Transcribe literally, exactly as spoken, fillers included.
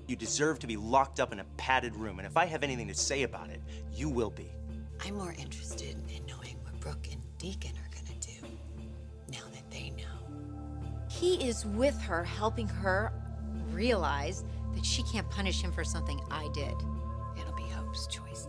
You deserve to be locked up in a padded room, and if I have anything to say about it, you will be. I'm more interested in knowing what Brooke and Deacon are gonna do, now that they know. He is with her, helping her realize that she can't punish him for something I did. It'll be Hope's choice